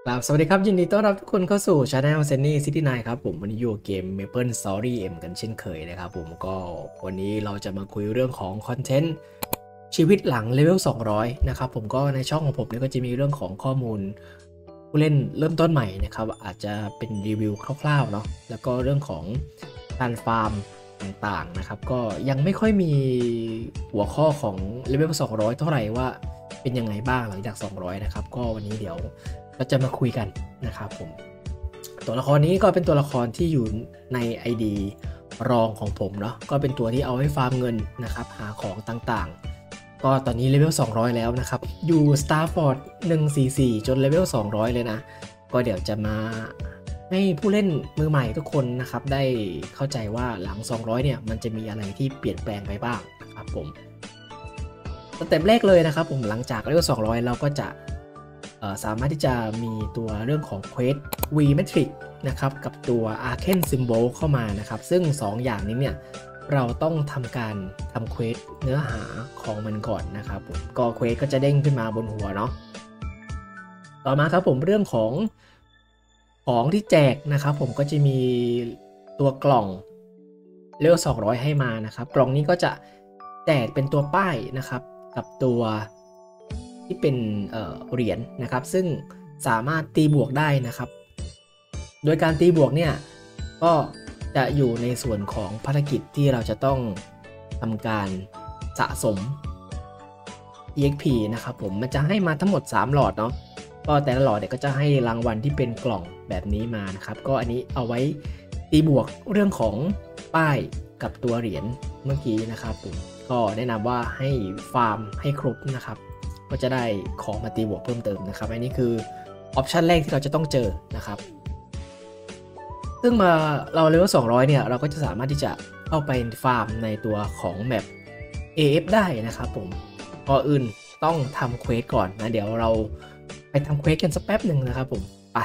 ครับสวัสดีครับยินดีต้อนรับทุกคนเข้าสู่ Channel Sunny City 9ครับผมวันนี้อยู่เกม Maple Story M กันเช่นเคยนะครับผมก็วันนี้เราจะมาคุยเรื่องของคอนเทนต์ชีวิตหลังเลเวล200นะครับผมก็ในช่องของผมเนี่ยก็จะมีเรื่องของข้อมูลผู้เล่นเริ่มต้นใหม่นะครับอาจจะเป็นรีวิวคร่าวๆเนาะแล้วก็เรื่องของการฟาร์มต่างๆนะครับก็ยังไม่ค่อยมีหัวข้อของเลเวล200เท่าไหร่ว่าเป็นยังไงบ้างหลังจาก200นะครับก็วันนี้เดี๋ยวเราจะมาคุยกันนะครับผมตัวละครนี้ก็เป็นตัวละครที่อยู่ใน ID รองของผมเนาะก็เป็นตัวที่เอาไว้ฟาร์มเงินนะครับหาของต่างๆก็ตอนนี้เลเวล200แล้วนะครับอยู่ Starford 144จนเลเวล200เลยนะก็เดี๋ยวจะมาให้ผู้เล่นมือใหม่ทุกคนนะครับได้เข้าใจว่าหลัง200เนี่ยมันจะมีอะไรที่เปลี่ยนแปลงไปบ้างนะครับผมสเต็ปแรกเลยนะครับผมหลังจากเลเวล200เราก็จะสามารถที่จะมีตัวเรื่องของ Quest V Metric นะครับกับตัว Arcane Symbol เข้ามานะครับซึ่ง2อย่างนี้เนี่ยเราต้องทำการทำ Quest เนื้อหาของมันก่อนนะครับผมก็ Quest ก็จะเด้งขึ้นมาบนหัวเนาะต่อมาครับผมเรื่องของที่แจกนะครับผมก็จะมีตัวกล่องเลเวล200ให้มานะครับกล่องนี้ก็จะแจกเป็นตัวป้ายนะครับกับตัวที่เป็นเหรียญนะครับซึ่งสามารถตีบวกได้นะครับโดยการตีบวกเนี่ยก็จะอยู่ในส่วนของภารกิจที่เราจะต้องทำการสะสม EXP นะครับผมมันจะให้มาทั้งหมด3หลอดเนาะก็แต่ละหลอดเนี่ยก็จะให้รางวัลที่เป็นกล่องแบบนี้มานะครับก็อันนี้เอาไว้ตีบวกเรื่องของป้ายกับตัวเหรียญเมื่อกี้นะครับผมก็แนะนำว่าให้ฟาร์มให้ครบนะครับก็จะได้ของมาตีบวกเพิ่มเติมนะครับอันนี้คือออปชันแรกที่เราจะต้องเจอนะครับซึ่งมาเราเลเวล200เนี่ยเราก็จะสามารถที่จะเข้าไปฟาร์มในตัวของแมป AF ได้นะครับผมก่อนอื่นต้องทำเควสก่อนนะเดี๋ยวเราไปทำเควสกันสักแป๊บหนึ่งนะครับผมไป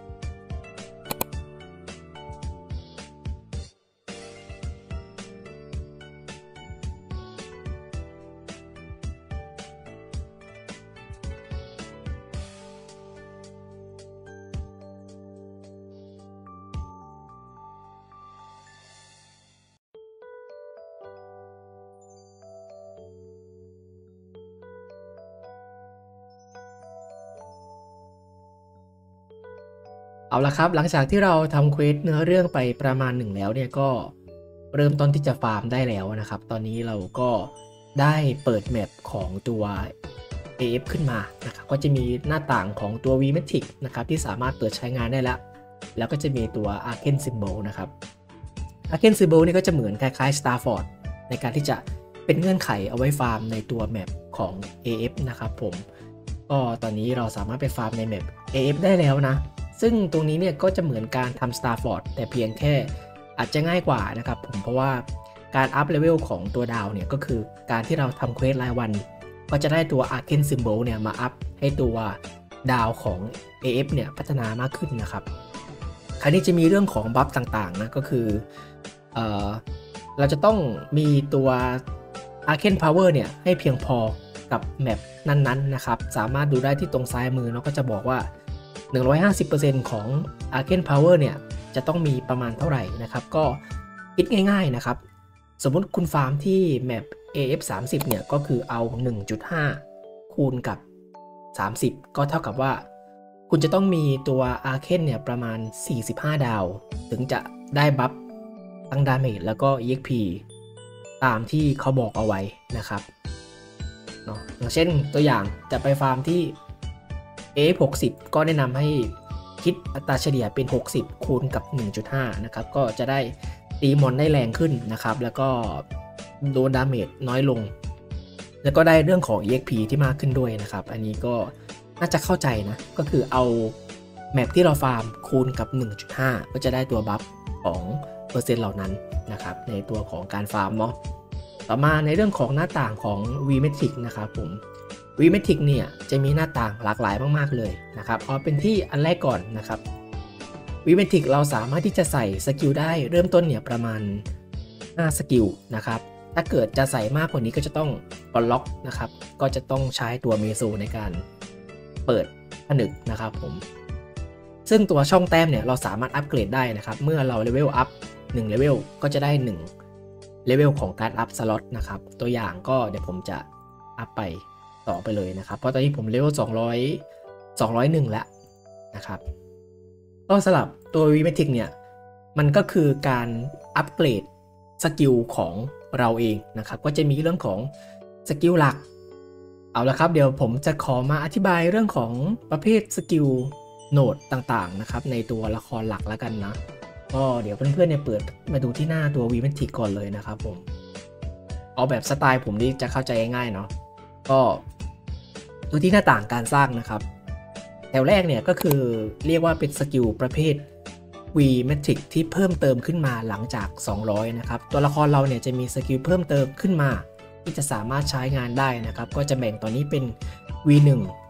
เอาละครับหลังจากที่เราทำเควสเนื้อเรื่องไปประมาณหนึ่งแล้วเนี่ยก็เริ่มต้นที่จะฟาร์มได้แล้วนะครับตอนนี้เราก็ได้เปิดแมปของตัว AF ขึ้นมานะครับก็จะมีหน้าต่างของตัว VMatic นะครับที่สามารถเปิดใช้งานได้แล้วก็จะมีตัว Arcane Symbol นะครับ Arcane Symbol นี่ก็จะเหมือนคล้ายๆ Starford ในการที่จะเป็นเงื่อนไขเอาไว้ฟาร์มในตัวแมปของ AF นะครับผมก็ตอนนี้เราสามารถไปฟาร์มในแมป AF ได้แล้วนะซึ่งตรงนี้เนี่ยก็จะเหมือนการทำ Starford แต่เพียงแค่อาจจะง่ายกว่านะครับผมเพราะว่าการอัพเลเวลของตัวดาวเนี่ยก็คือการที่เราทำเควสรายวันก็จะได้ตัว Arcane Symbol เนี่ยมาอัพให้ตัวดาวของ AF เนี่ยพัฒนามากขึ้นนะครับคราวนี้จะมีเรื่องของบัฟต่างๆนะก็คือเราจะต้องมีตัว Arcane Power เนี่ยให้เพียงพอกับแมปนั้นๆนะครับสามารถดูได้ที่ตรงซ้ายมือเนาะก็จะบอกว่า150% ของ Arcane Power เนี่ยจะต้องมีประมาณเท่าไหร่นะครับก็คิดง่ายๆนะครับสมมุติคุณฟาร์มที่แมป AF30 เนี่ยก็คือเอา 1.5 คูณกับ30ก็เท่ากับว่าคุณจะต้องมีตัว Arcane เนี่ยประมาณ45ดาวถึงจะได้บัฟทั้งดาเมจแล้วก็ EXP ตามที่เขาบอกเอาไว้นะครับเนาะอย่างเช่นตัวอย่างจะไปฟาร์มที่ AF60 ก็แนะนำให้คิดอัตราเฉลี่ยเป็น60คูณกับ 1.5 นะครับก็จะได้ตีมอนได้แรงขึ้นนะครับแล้วก็โดนดาเมจน้อยลงแล้วก็ได้เรื่องของ EXP ที่มากขึ้นด้วยนะครับอันนี้ก็น่าจะเข้าใจนะก็คือเอาแมปที่เราฟาร์มคูณกับ 1.5 ก็จะได้ตัวบัฟของเปอร์เซ็นต์เหล่านั้นนะครับในตัวของการฟาร์มเนาะต่อมาในเรื่องของหน้าต่างของ VMatic นะครับผม VMatic เนี่ยจะมีหน้าต่างหลากหลายมากๆเลยนะครับเอาเป็นที่อันแรกก่อนนะครับ VMatic เราสามารถที่จะใส่สกิลได้เริ่มต้นเนี่ยประมาณ5สกิลนะครับถ้าเกิดจะใส่มากกว่านี้ก็จะต้องปลดล็อกนะครับก็จะต้องใช้ตัวเมโซในการเปิดผนึกนะครับผมซึ่งตัวช่องแต้มเนี่ยเราสามารถอัปเกรดได้นะครับเมื่อเราเลเวลอัพ1เลเวลก็จะได้1เลเวลของการอัพสล็อตนะครับตัวอย่างก็เดี๋ยวผมจะอัพไปต่อไปเลยนะครับเพราะตอนนี้ผมเลเวล201แล้วนะครับก็สำหรับตัววีเมทิกเนี่ยมันก็คือการอัปเกรดสกิลของเราเองนะครับก็จะมีเรื่องของสกิลหลักเอาละครับเดี๋ยวผมจะขอมาอธิบายเรื่องของประเภทสกิลโหนดต่างๆนะครับในตัวละครหลักแล้วกันนะก็เดี๋ยวเพื่อนๆเนี่ยเปิดมาดูที่หน้าตัววีเมทิกก่อนเลยนะครับผมเอาแบบสไตล์ผมนี่จะเข้าใจง่ายๆเนาะก็ดูที่หน้าต่างการสร้างนะครับแถวแรกเนี่ยก็คือเรียกว่าเป็นสกิลประเภท V-Metric ที่เพิ่มเติมขึ้นมาหลังจาก200นะครับตัวละครเราเนี่ยจะมีสกิลเพิ่มเติมขึ้นมาที่จะสามารถใช้งานได้นะครับก็จะแบ่งตอนนี้เป็น V1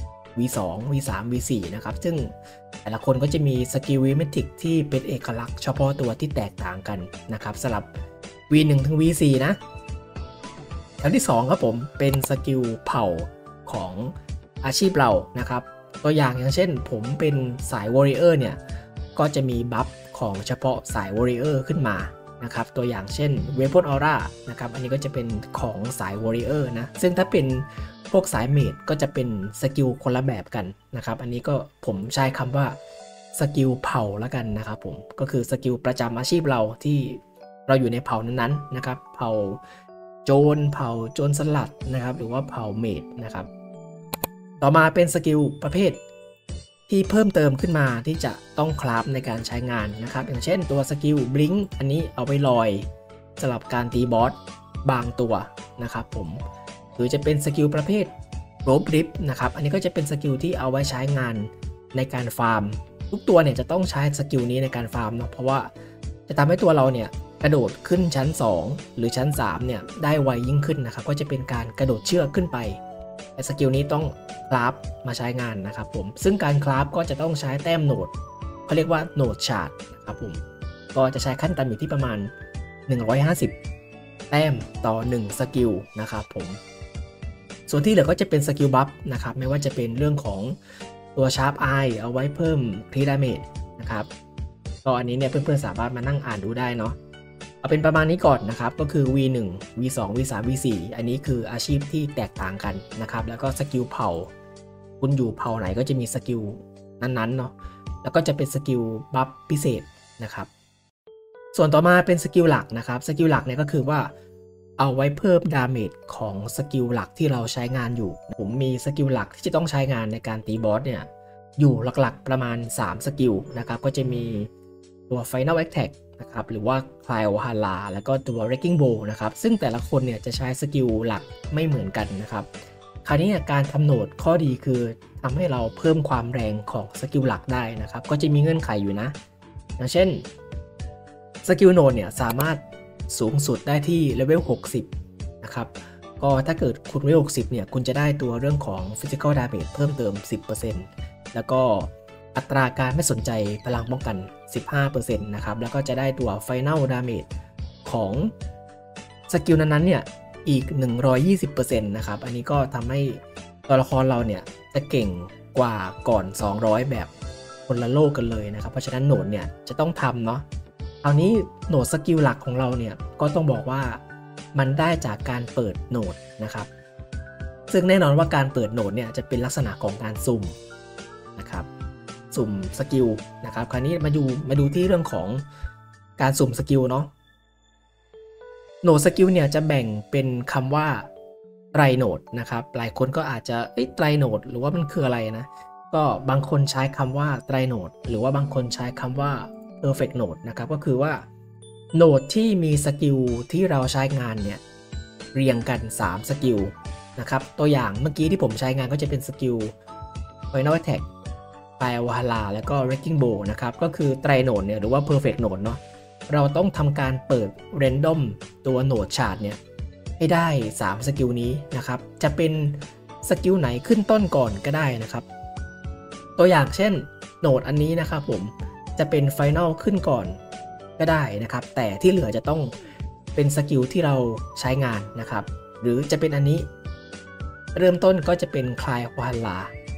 V2 V3 V4 นะครับซึ่งแต่ละคนก็จะมีสกิล V-Metric ที่เป็นเอกลักษณ์เฉพาะตัวที่แตกต่างกันนะครับสำหรับ V1 ถึง V4 นะอันที่2ครับผมเป็นสกิลเผ่าของอาชีพเรานะครับตัวอย่างเช่นผมเป็นสายวอริเออร์เนี่ยก็จะมีบัฟของเฉพาะสายวอริเออร์ขึ้นมานะครับตัวอย่างเช่นเวพอนออร่านะครับอันนี้ก็จะเป็นของสายวอริเออร์นะซึ่งถ้าเป็นพวกสายเมจก็จะเป็นสกิลคนละแบบกันนะครับอันนี้ก็ผมใช้คำว่าสกิลเผ่าแล้วกันนะครับผมก็คือสกิลประจำอาชีพเราที่เราอยู่ในเผ่านั้นๆนะครับเผ่าโจรสลัดนะครับหรือว่าเผ่าเมจนะครับต่อมาเป็นสกิลประเภทที่เพิ่มเติมขึ้นมาที่จะต้องคราฟในการใช้งานนะครับอย่างเช่นตัวสกิลบลิงอันนี้เอาไว้ลอยสำหรับการตีบอสบางตัวนะครับผมหรือจะเป็นสกิลประเภทโรบริฟนะครับอันนี้ก็จะเป็นสกิลที่เอาไว้ใช้งานในการฟาร์มทุกตัวเนี่ยจะต้องใช้สกิลนี้ในการฟาร์มเนาะเพราะว่าจะทำให้ตัวเราเนี่ยกระโดดขึ้นชั้น2หรือชั้น3เนี่ยได้ไวยิ่งขึ้นนะครับก็จะเป็นการกระโดดเชือกขึ้นไปแต่สกิลนี้ต้องคราฟมาใช้งานนะครับผมซึ่งการคราฟก็จะต้องใช้แต้มโหนดเขาเรียกว่าโหนดชาร์ตนะครับผมก็จะใช้ขั้นต่ำอยู่ที่ประมาณ150แต้มต่อ1สกิลนะครับผมส่วนที่เหลือก็จะเป็นสกิลบัฟนะครับไม่ว่าจะเป็นเรื่องของตัวชาร์ปไอเอาไว้เพิ่มคริดาเมจนะครับก็อันนี้เนี่ยเพื่อนๆสามารถมานั่งอ่านดูได้เนาะเอาเป็นประมาณนี้ก่อนนะครับก็คือ V1 V2 V3 V4 อันนี้คืออาชีพที่แตกต่างกันนะครับแล้วก็สกิลเผ่าคุณอยู่เผ่าไหนก็จะมีสกิลนั้นๆเนาะแล้วก็จะเป็นสกิลบัฟพิเศษนะครับส่วนต่อมาเป็นสกิลหลักนะครับสกิลหลักเนี่ยก็คือว่าเอาไว้เพิ่มดาเมจของสกิลหลักที่เราใช้งานอยู่ผมมีสกิลหลักที่จะต้องใช้งานในการตีบอสเนี่ยอยู่หลักๆประมาณ3สกิลนะครับก็จะมีตัว Final Attack นะครับหรือว่า Cryohala แล้วก็ตัว Wrecking Ball นะครับซึ่งแต่ละคนเนี่ยจะใช้สกิลหลักไม่เหมือนกันนะครับคราวนี้การทำโหนดข้อดีคือทำให้เราเพิ่มความแรงของสกิลหลักได้นะครับก็จะมีเงื่อนไขอยู่นะอย่างเช่นสกิลโหนดเนี่ยสามารถสูงสุดได้ที่เลเวล60นะครับก็ถ้าเกิดคุณเลเวล60เนี่ยคุณจะได้ตัวเรื่องของ Physical Damage เพิ่มเติม 10% แล้วก็อัตราการไม่สนใจพลังป้องกัน 15% นะครับแล้วก็จะได้ตัว Final Damage ของสกิลนั้นๆเนี่ยอีก 120% นะครับอันนี้ก็ทำให้ตัวละครเราเนี่ยจะเก่งกว่าก่อน200แบบคนละโลกกันเลยนะครับเพราะฉะนั้นโหนดเนี่ยจะต้องทำเนาะคราวนี้โหนดสกิลหลักของเราเนี่ยก็ต้องบอกว่ามันได้จากการเปิดโหนดนะครับซึ่งแน่นอนว่าการเปิดโหนดเนี่ยจะเป็นลักษณะของการสุ่มนะครับสุ่มสกิลนะครับคราวนี้มาดูที่เรื่องของการสุ่มสกิลเนาะโหนดสกิลเนี่ยจะแบ่งเป็นคำว่าไตรโหนดนะครับหลายคนก็อาจจะไตรโหนดหรือว่ามันคืออะไรนะก็บางคนใช้คำว่าไตรโหนดหรือว่าบางคนใช้คำว่า perfect node นะครับก็คือว่าโหนดที่มีสกิลที่เราใช้งานเนี่ยเรียงกัน3สกิลนะครับตัวอย่างเมื่อกี้ที่ผมใช้งานก็จะเป็นสกิล Final Attack Cryohala แล้วก็ Wrecking Ball นะครับก็คือไตรโหนดเนี่ยหรือว่า perfect node เนาะเราต้องทำการเปิด random ตัวโหนดชาร์ตเนี่ยให้ได้3สกิลนี้นะครับจะเป็นสกิลไหนขึ้นต้นก่อนก็ได้นะครับตัวอย่างเช่นโหนดอันนี้นะครับผมจะเป็น Final ขึ้นก่อนก็ได้นะครับแต่ที่เหลือจะต้องเป็นสกิลที่เราใช้งานนะครับหรือจะเป็นอันนี้เริ่มต้นก็จะเป็น Cryohala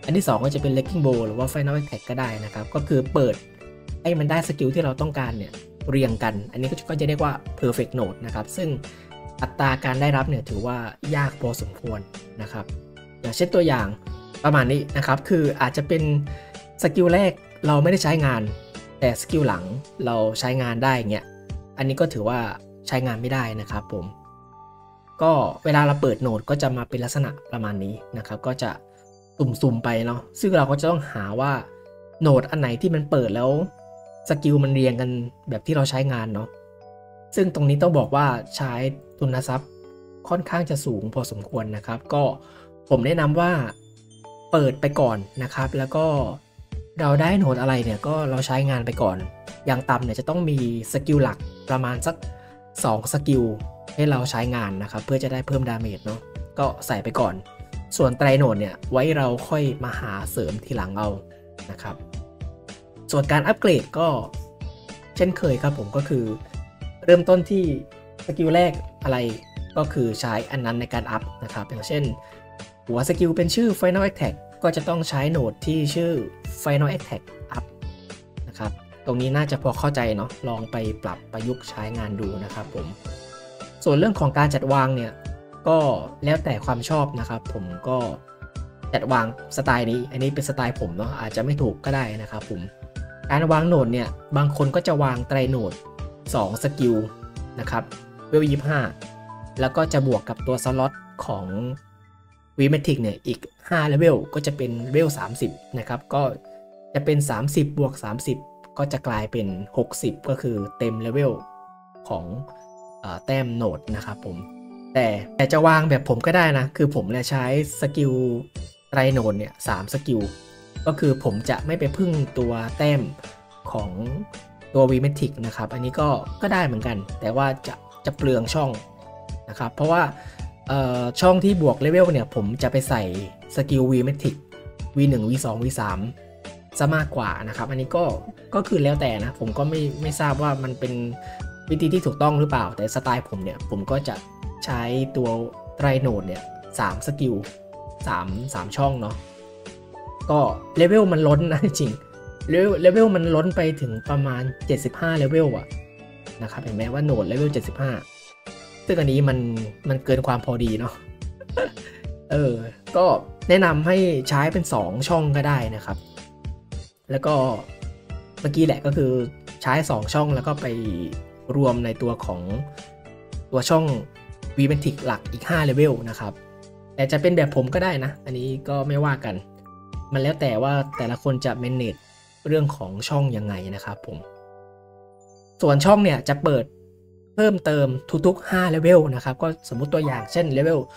อันที่2ก็จะเป็น Wrecking Ball หรือว่า Final Attack ก็ได้นะครับก็คือเปิดให้มันได้สกิลที่เราต้องการเนี่ยเรียงกันอันนี้ก็จะเรียกว่า Perfect Node นะครับซึ่งอัตราการได้รับเนี่ยถือว่ายากพอสมควรนะครับอย่างเช่นตัวอย่างประมาณนี้นะครับคืออาจจะเป็นสกิลแรกเราไม่ได้ใช้งานแต่สกิลหลังเราใช้งานได้เงี้ยอันนี้ก็ถือว่าใช้งานไม่ได้นะครับผมก็เวลาเราเปิดโหนดก็จะมาเป็นลักษณะประมาณนี้นะครับก็จะสุ่มๆไปเนาะซึ่งเราก็จะต้องหาว่าโหนดอันไหนที่มันเปิดแล้วสกิลมันเรียงกันแบบที่เราใช้งานเนาะซึ่งตรงนี้ต้องบอกว่าใช้ทุนทรัพย์ค่อนข้างจะสูงพอสมควรนะครับก็ผมแนะนำว่าเปิดไปก่อนนะครับแล้วก็เราได้โหนดอะไรเนี่ยก็เราใช้งานไปก่อนอย่างต่ำเนี่ยจะต้องมีสกิลหลักประมาณสัก2สกิลให้เราใช้งานนะครับเพื่อจะได้เพิ่มดาเมจเนาะก็ใส่ไปก่อนส่วนไตรโหนดเนี่ยไว้เราค่อยมาหาเสริมทีหลังเอานะครับส่วนการอัปเกรดก็เช่นเคยครับผมก็คือเริ่มต้นที่สกิลแรกอะไรก็คือใช้อันนั้นในการอัพนะครับอย่างเช่นหัวสกิลเป็นชื่อ Final Attack ก็จะต้องใช้โหนดที่ชื่อ Final Attack Up นะครับตรงนี้น่าจะพอเข้าใจเนาะลองไปปรับประยุกต์ใช้งานดูนะครับผมส่วนเรื่องของการจัดวางเนี่ยก็แล้วแต่ความชอบนะครับผมก็จัดวางสไตล์นี้อันนี้เป็นสไตล์ผมเนาะอาจจะไม่ถูกก็ได้นะครับผมการวางโหนดเนี่ยบางคนก็จะวางไตรโหนด2สกิลนะครับเวล25แล้วก็จะบวกกับตัวสล็อตของVimatic เนี่ยอีก5เลเวลก็จะเป็นเลเวล30นะครับก็จะเป็น30บวก30ก็จะกลายเป็น60ก็คือเต็มเลเวลของแต้มโหนดนะครับผมแต่จะวางแบบผมก็ได้นะคือผมเนี่ยใช้สกิลไตรโหนดเนี่ย3สกิลก็คือผมจะไม่ไปพึ่งตัวแต้มของตัว Vimatic นะครับอันนี้ก็ได้เหมือนกันแต่ว่าจะเปลืองช่องนะครับเพราะว่าช่องที่บวกเลเวลเนี่ยผมจะไปใส่สกิล Vimatic V1 V2 V3 ซะมากกว่านะครับอันนี้ก็คือแล้วแต่นะผมก็ไม่ทราบว่ามันเป็นวิธีที่ถูกต้องหรือเปล่าแต่สไตล์ผมเนี่ยผมก็จะใช้ตัวไตรโหนดเนี่ย3สกิล3ช่องเนาะก็เลเวลมันล้นนะจริงเลเวลมันล้นไปถึงประมาณ75เลเวลอะนะครับเห็นไหมว่าโหนดเลเวล75ซึ่งอันนี้มันเกินความพอดีเนาะ ก็แนะนำให้ใช้เป็น2ช่องก็ได้นะครับแล้วก็เมื่อกี้แหละก็คือใช้2ช่องแล้วก็ไปรวมในตัวของตัวช่อง Vimatic หลักอีก5เลเวลนะครับแต่จะเป็นแบบผมก็ได้นะอันนี้ก็ไม่ว่ากันมันแล้วแต่ว่าแต่ละคนจะ manage เรื่องของช่องยังไงนะครับผมส่วนช่องเนี่ยจะเปิดเพิ่มเติมทุกๆ5เลเวลนะครับก็สมมุติตัวอย่างเช่นเลเวล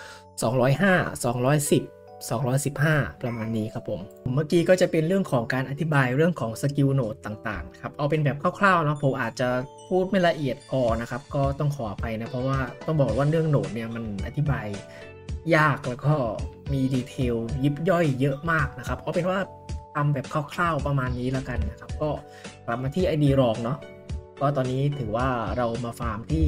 205 210 215ประมาณนี้ครับผมเมื่อกี้ก็จะเป็นเรื่องของการอธิบายเรื่องของสกิลโหนดต่างๆครับเอาเป็นแบบคร่าวๆนะผมอาจจะพูดไม่ละเอียดพอนะครับก็ต้องขออภัยนะเพราะว่าต้องบอกว่าเรื่องโหนดเนี่ยมันอธิบายยากแล้วก็มีดีเทลยิบย่อยเยอะมากนะครับเอาเป็นว่าทำแบบคร่าวๆประมาณนี้แล้วกันนะครับก็กลับมาที่ ID รองเนาะก็ตอนนี้ถือว่าเรามาฟาร์มที่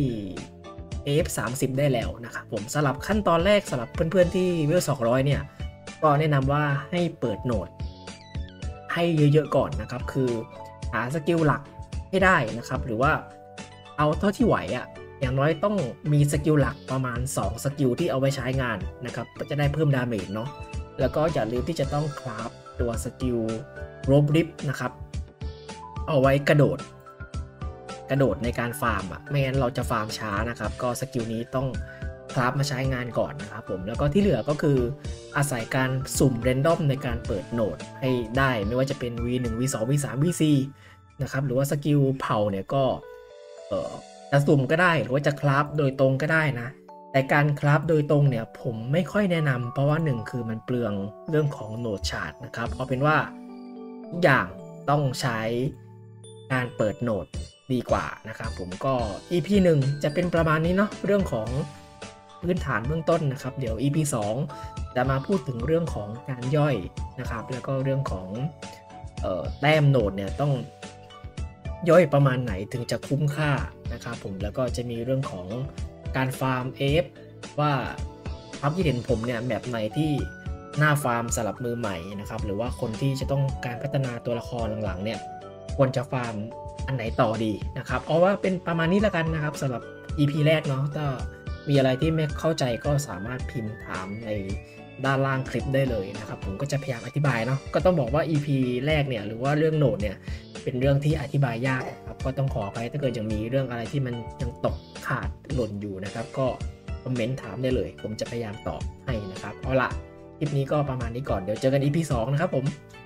AF30 ได้แล้วนะครับผมสำหรับขั้นตอนแรกสำหรับเพื่อนๆที่เวล200เนี่ยก็แนะนำว่าให้เปิดโหนดให้เยอะๆก่อนนะครับคือหาสกิลหลักให้ได้นะครับหรือว่าเอาเท่าที่ไหวอ่ะอย่างน้อยต้องมีสกิลหลักประมาณ2สกิลที่เอาไว้ใช้งานนะครับก็จะได้เพิ่มดาเมจเนาะแล้วก็อย่าลืมที่จะต้องคราฟตัวสกิลโรบริปนะครับเอาไว้กระโดดในการฟาร์มอ่ะไม่งั้นเราจะฟาร์มช้านะครับก็สกิลนี้ต้องคราฟมาใช้งานก่อนนะครับผมแล้วก็ที่เหลือก็คืออาศัยการสุ่มเรนดอมในการเปิดโหนดให้ได้ไม่ว่าจะเป็น V1 V2 V3 V4 นะครับหรือว่าสกิลเผาเนี่ยก็จะสุ่มก็ได้หรือว่าจะคราฟโดยตรงก็ได้นะแต่การคราฟโดยตรงเนี่ยผมไม่ค่อยแนะนำเพราะว่า1คือมันเปลืองเรื่องของโหนดชาร์ตนะครับเอาเป็นว่าทุกอย่างต้องใช้การเปิดโหนดดีกว่านะครับผมก็ EP 1จะเป็นประมาณนี้เนาะเรื่องของพื้นฐานเบื้องต้นนะครับเดี๋ยว EP 2จะมาพูดถึงเรื่องของการย่อยนะครับแล้วก็เรื่องของแต้มโหนดเนี่ยต้องย่อยประมาณไหนถึงจะคุ้มค่านะครับผมแล้วก็จะมีเรื่องของการฟาร์ม AF ว่าความคิดเห็นผมเนี่ยแบบไหนที่หน้าฟาร์มสำหรับมือใหม่นะครับหรือว่าคนที่จะต้องการพัฒนาตัวละครหลังๆเนี่ยควรจะฟาร์มอันไหนต่อดีนะครับเอาว่าเป็นประมาณนี้แล้วกันนะครับสำหรับ EP แรกเนาะถ้ามีอะไรที่ไม่เข้าใจก็สามารถพิมพ์ถามในด้านล่างคลิปได้เลยนะครับผมก็จะพยายามอธิบายเนาะก็ต้องบอกว่า EP แรกเนี่ยหรือว่าเรื่องโหนดเนี่ยเป็นเรื่องที่อธิบายยากครับก็ต้องขออภัยถ้าเกิดยังมีเรื่องอะไรที่มันยังตกขาดหล่นอยู่นะครับก็คอมเมนต์ถามได้เลยผมจะพยายามตอบให้นะครับเอาละคลิปนี้ก็ประมาณนี้ก่อนเดี๋ยวเจอกัน EP 2นะครับผม